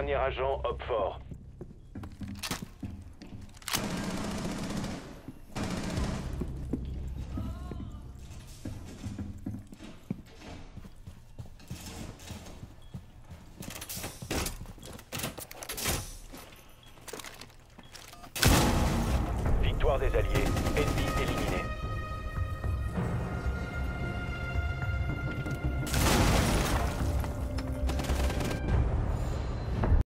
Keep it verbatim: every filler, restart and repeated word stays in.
Dernier agent, hop fort. Victoire des Alliés. Ennemi éliminé.